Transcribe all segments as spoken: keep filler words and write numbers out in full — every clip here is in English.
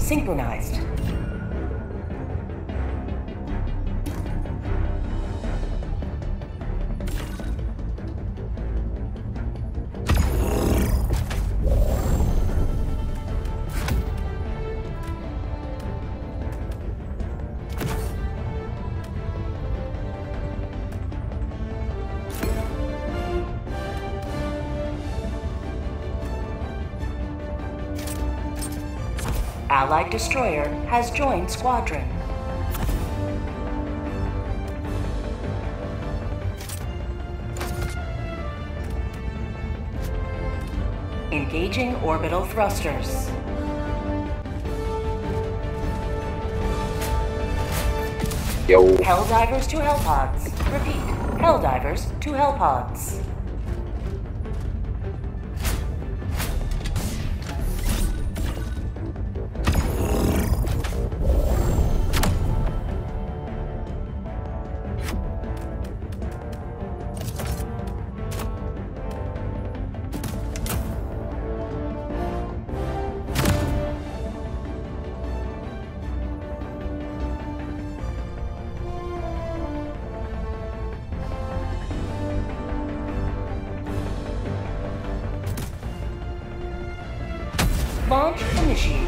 synchronized. Allied destroyer has joined squadron. Engaging orbital thrusters. Yo. Helldivers to Hellpods. Repeat, Helldivers to Hellpods. Launch initiated.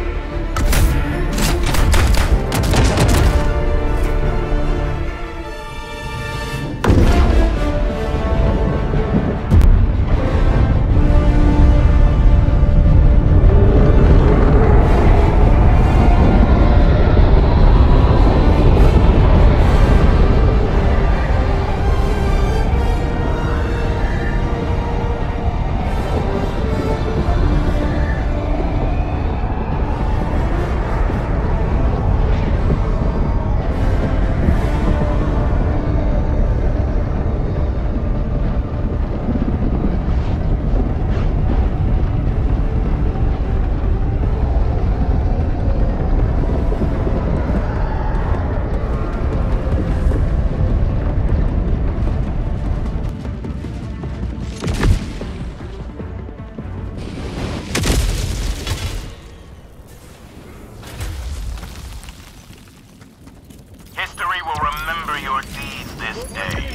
History will remember your deeds this day.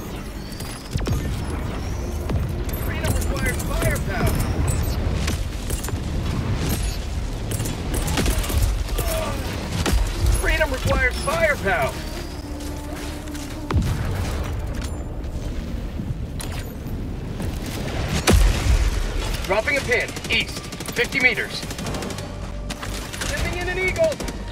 Freedom requires firepower. Freedom requires firepower. Dropping a pin, east, fifty meters. Sending in an eagle.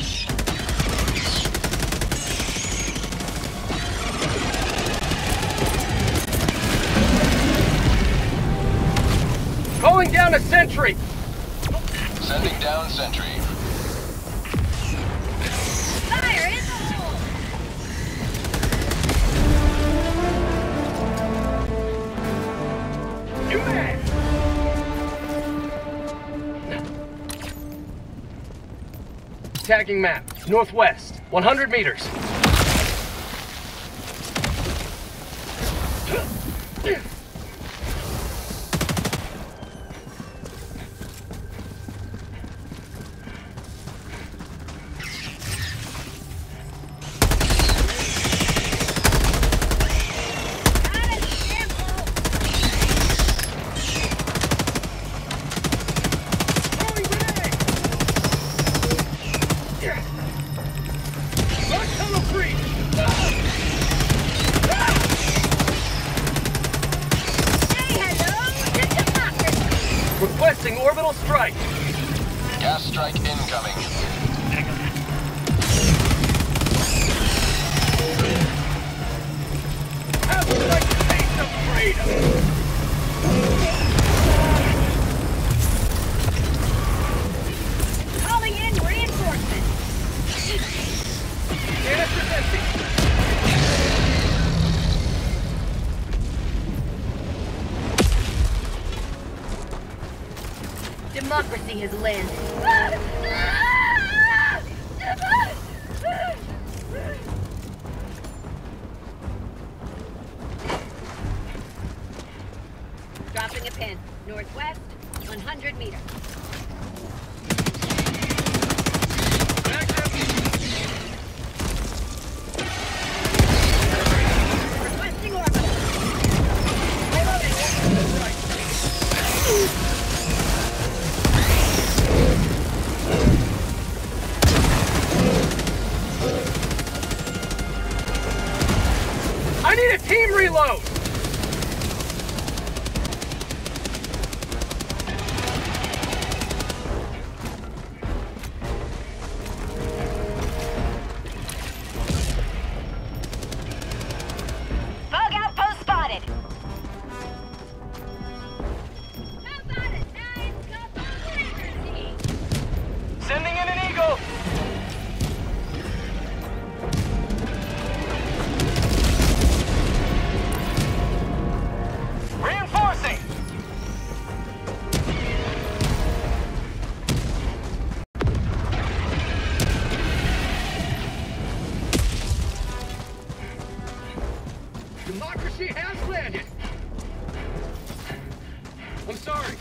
Calling down a sentry! Sending down sentry. Fire in the hole! Do that! Tagging map, northwest, one hundred meters. Requesting orbital strike. Gas strike incoming. Have you like to taste of freedom? Calling in reinforcements. Canister's empty. Democracy has landed. Dropping a pin. Northwest, one hundred meters. reload! Bug outpost spotted. How about a nice cup of liberty? Sending in an Eagle! Reinforcing! Democracy has landed! I'm sorry.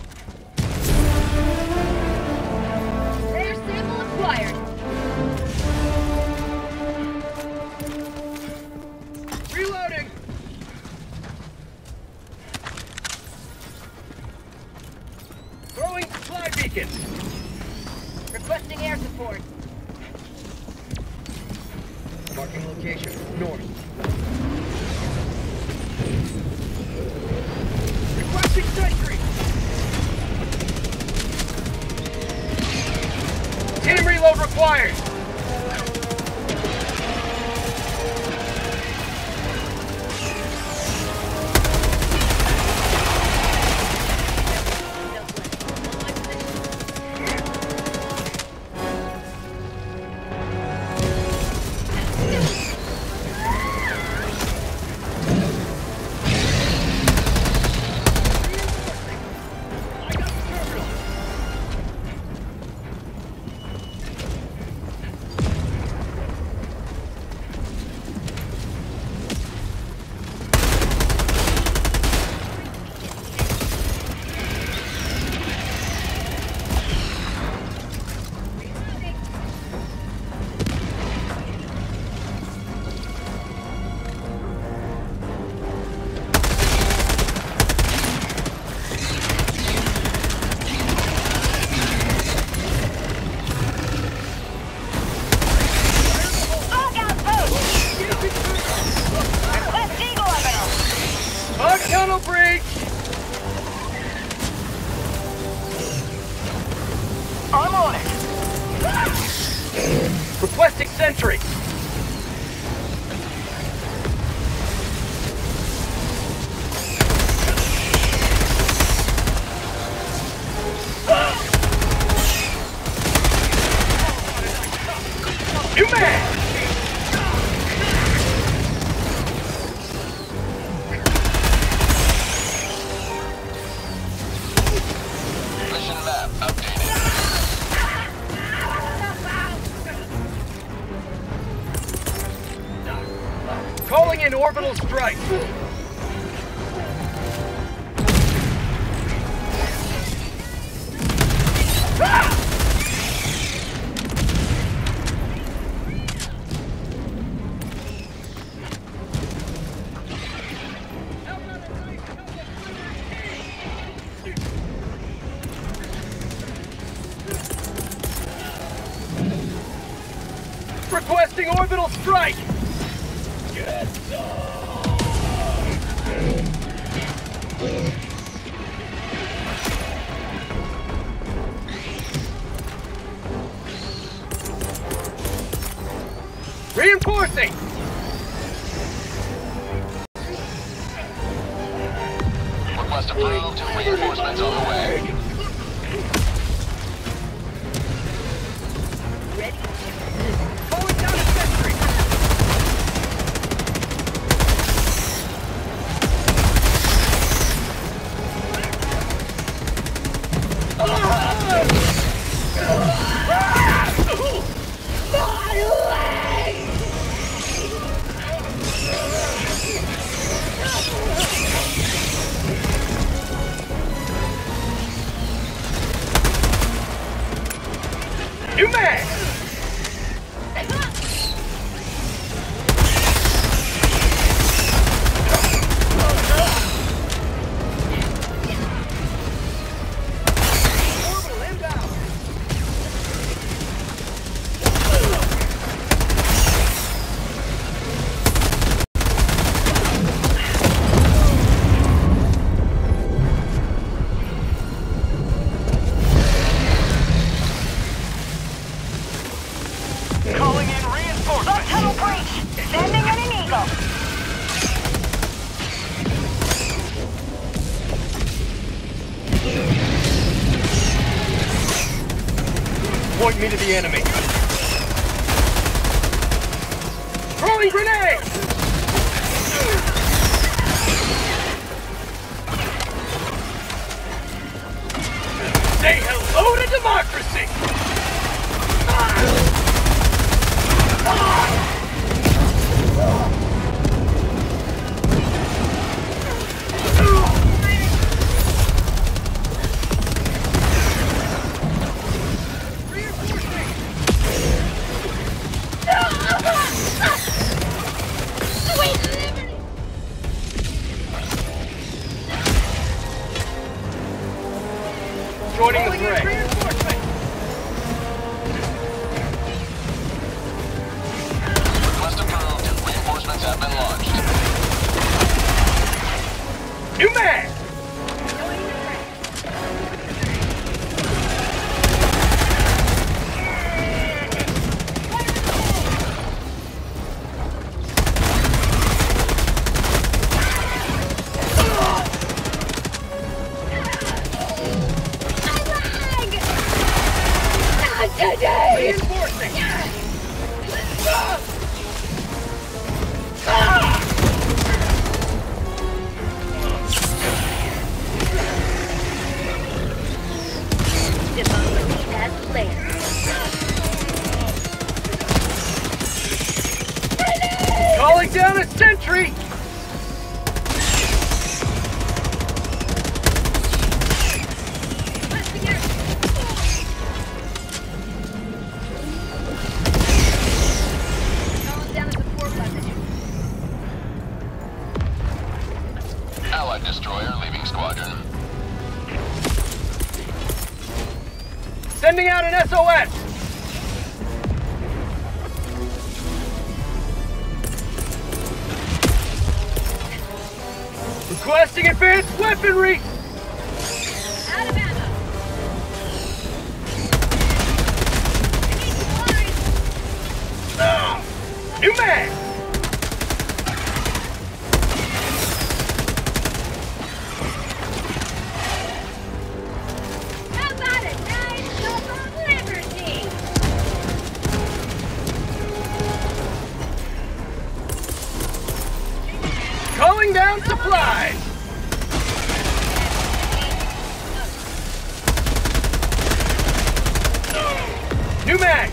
Rare sample acquired. Reloading! Throwing supply beacon! Requesting air support. Marking location, north. Requesting sentry! Team reload required! I got the terminal! Bug outpost. Request Eagle orbital. Bug tunnel breach! I'm on it. Requesting sentry! New man! Mission map updated. Calling in orbital strike! Requesting orbital strike! Reinforcing! Request approved. Reinforcements on the way. Ready? Calling down a sentry! New man! Orbital inbound! point me to the enemy. Throwing grenade! Say hello to democracy! Joining the fray. Request approved. Reinforcements have been launched. New man! Reinforcing! Democracy as planned. Calling down a sentry! Calling down a support weapon. Allied destroyer leaving squadron. Sending out an S O S! Requesting advanced weaponry! Out of ammo. Ah! New man! How about a nice cup of liberty? Calling down supplies! New mag!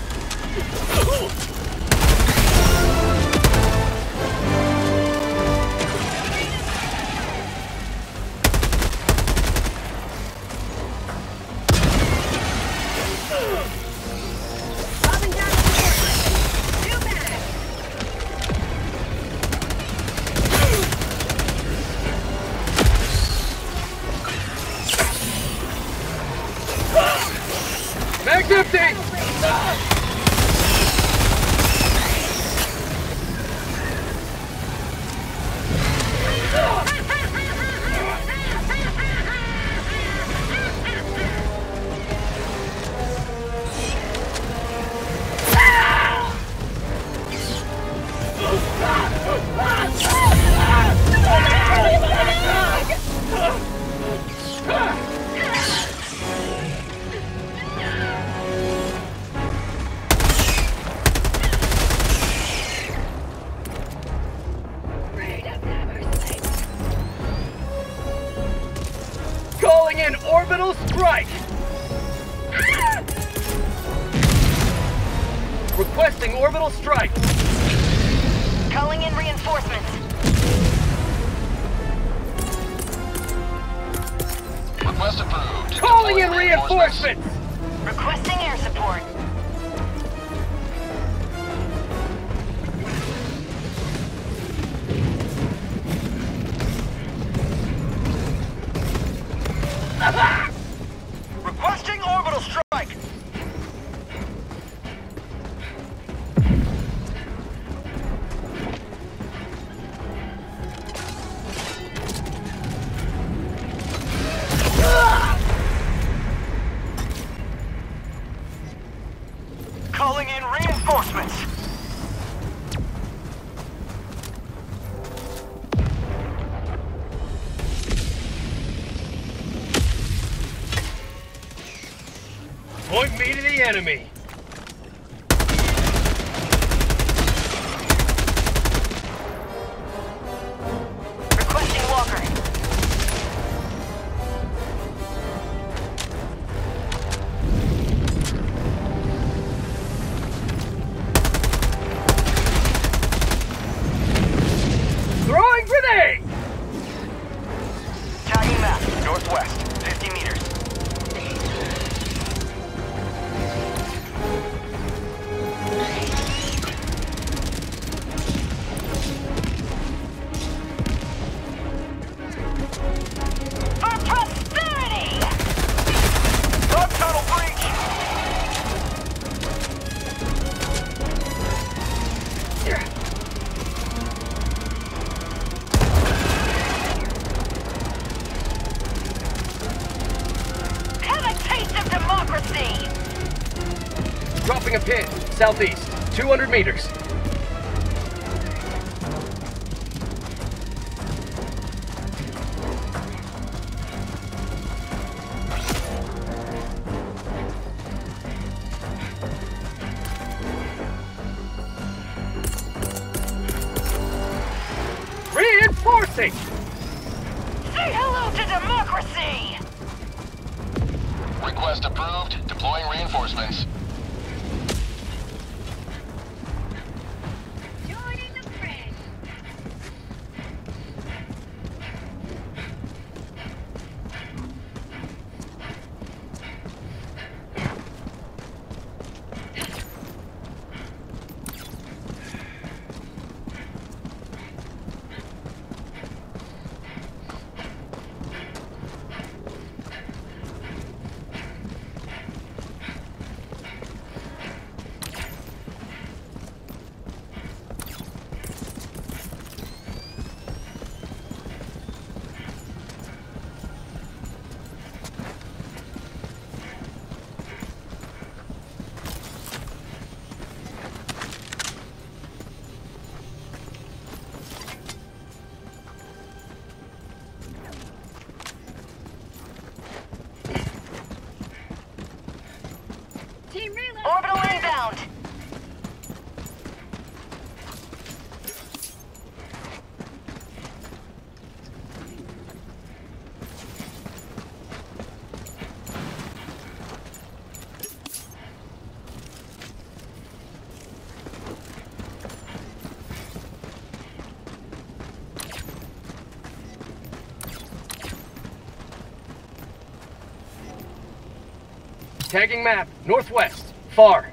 Popping down a support weapon. New mag. Mag's empty! Calling in orbital strike! Requesting orbital strike! Calling in reinforcements. Request approved. Calling in Deploy reinforcements! Requesting air support. Requesting orbital strike! Calling in reinforcements! Point me to the enemy. Requesting walker. Throwing grenade! Tagging map. Northwest. fifty meters. For prosperity! Sub tunnel breach! Have a taste of democracy! Dropping a pin. Southeast. two hundred meters. Reinforcing! Say hello to democracy! Request approved. Deploying reinforcements. Joining the fray. Team reload! Orbital inbound! Tagging map. Northwest. Far.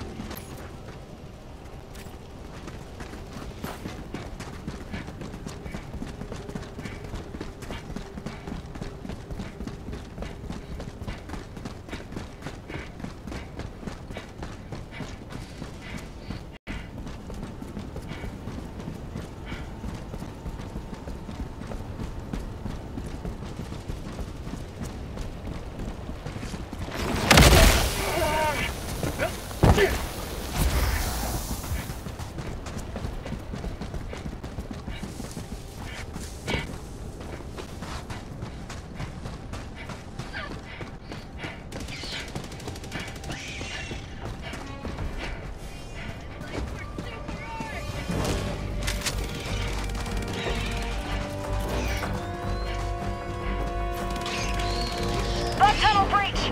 Bug tunnel breach!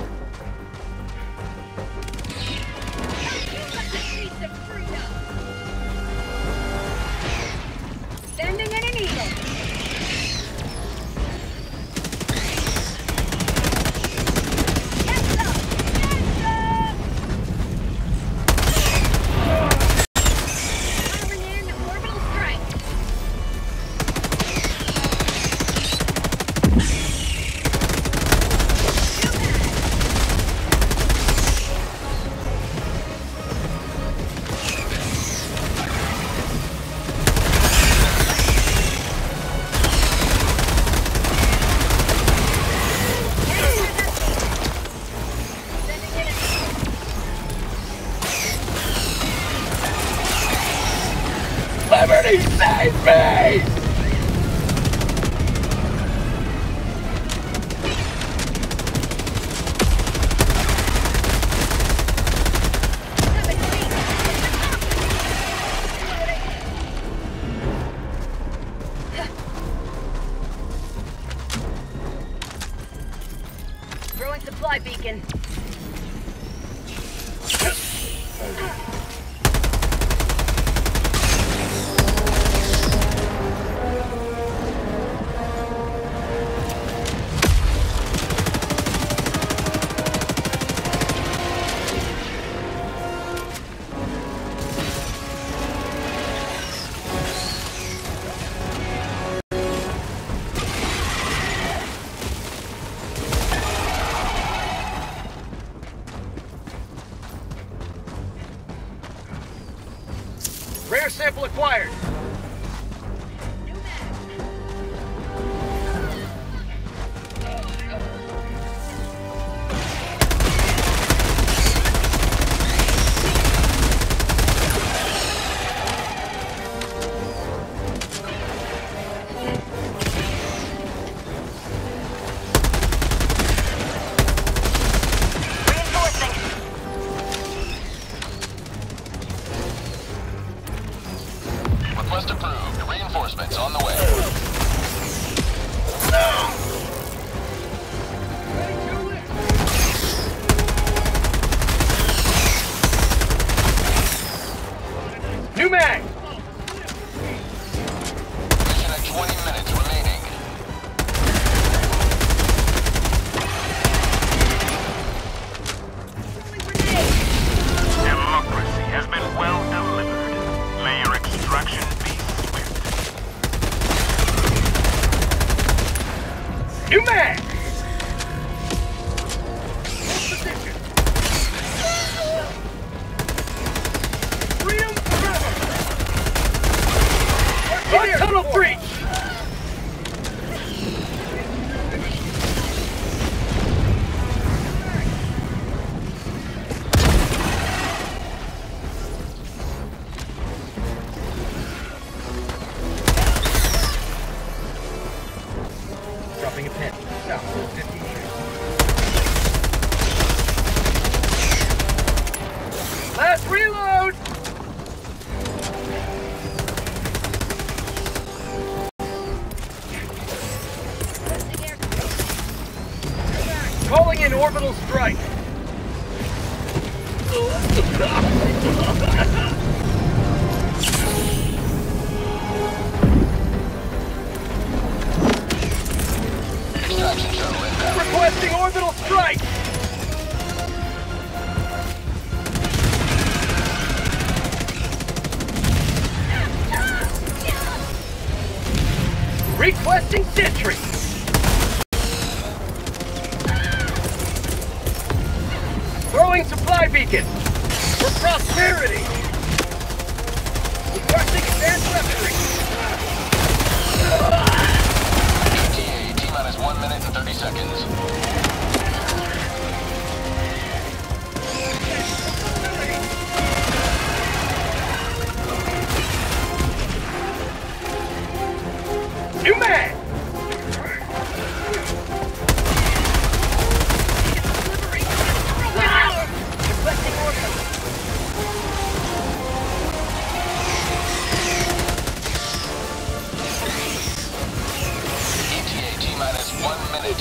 Sending in an eagle! Yes, sir! Yes, sir! Firing in orbital strike! Too bad! Throwing supply beacon. Rare sample acquired. Request approved. Reinforcements on the way. New mag! Mission at twenty minutes remaining. Democracy has been well delivered. May your extraction be swift. New mag! Position. Freedom forever! Our tunnel breach! Dropping a pin. South, fifty meters. Last reload! Calling in orbital strike. Extraction shuttle inbound. Requesting orbital strike! Requesting sentry! Throwing supply beacon! For prosperity! Requesting advanced weaponry! E T A, T-minus one minute and thirty seconds. New man! Requesting orbital. E T A, T-minus one minute.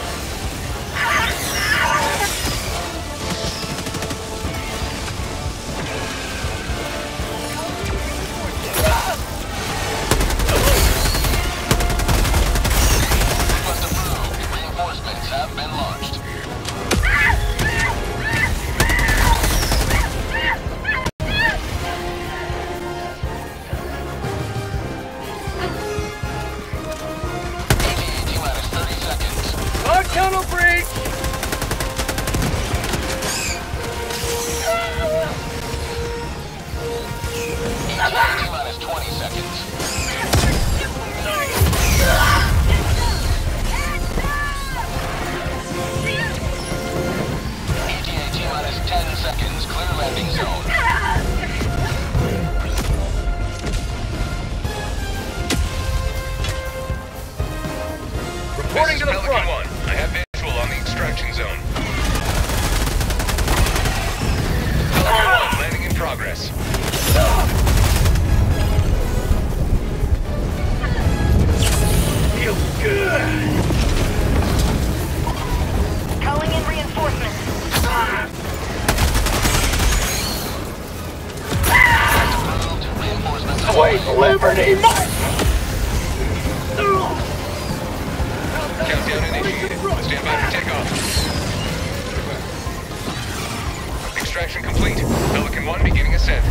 Request approved. Reinforcements have been launched. E T A, T-minus thirty seconds. Our tunnel breach! E T A, T-minus twenty seconds. E T A, T-minus ten seconds. Clear landing zone. Reporting to the front. One. I have visual on the extraction zone. Pelican one, landing in progress. Party Mike! Countdown initiated. Stand by for takeoff. Extraction complete. Pelican one beginning ascent.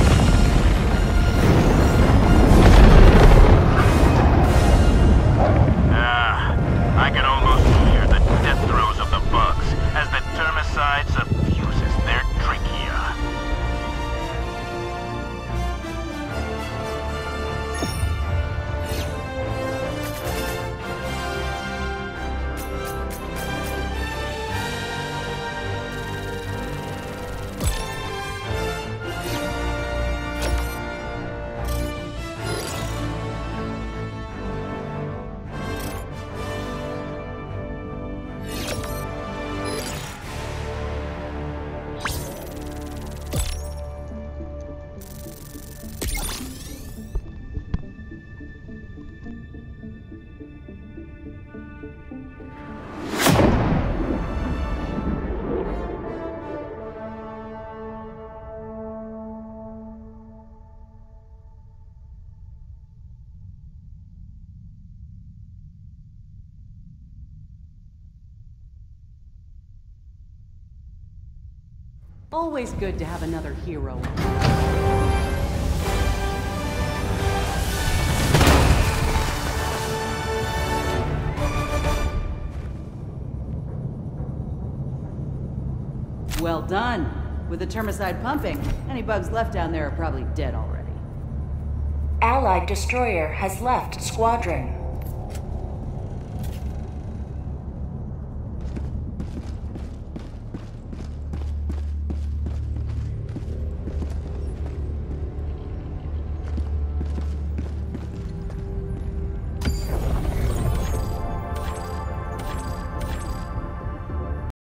Ah, I can almost hear the death throes of the bugs as the termicide suffuses their trachea. Always good to have another hero. Well done. With the termicide pumping, any bugs left down there are probably dead already. Allied destroyer has left squadron.